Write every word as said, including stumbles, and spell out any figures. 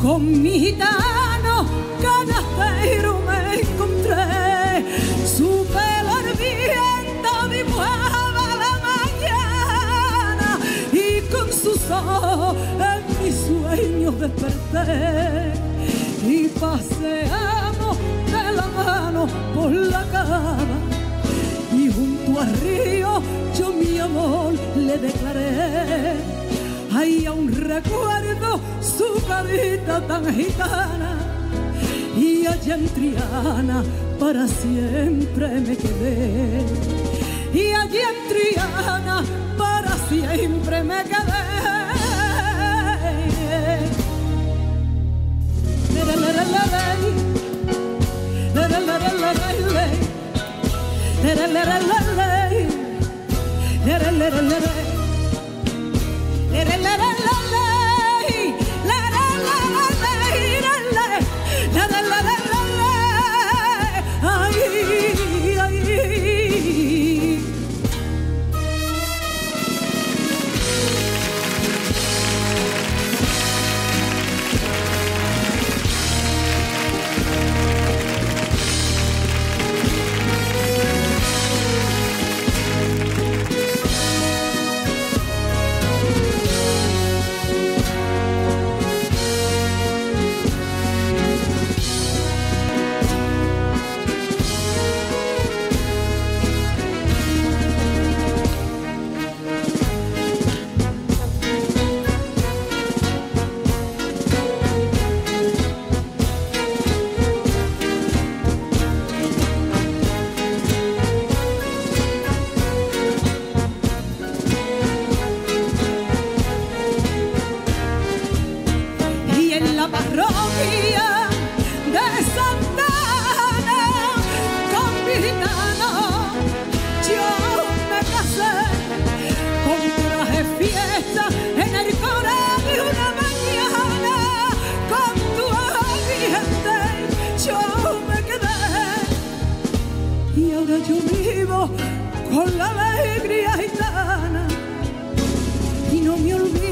con mi gitano canastero me encontré, su pelo al viento dibujaba la mañana y con sus ojos en mis sueños desperté y paseamos de la mano por la cava y junto al río yo mi amor le declaré. Ay, aún recuerdo su carita tan gitana y allá en Triana para siempre me quedé. Y allí en Triana para siempre me quedé. Con la alegría gitana y no me olvido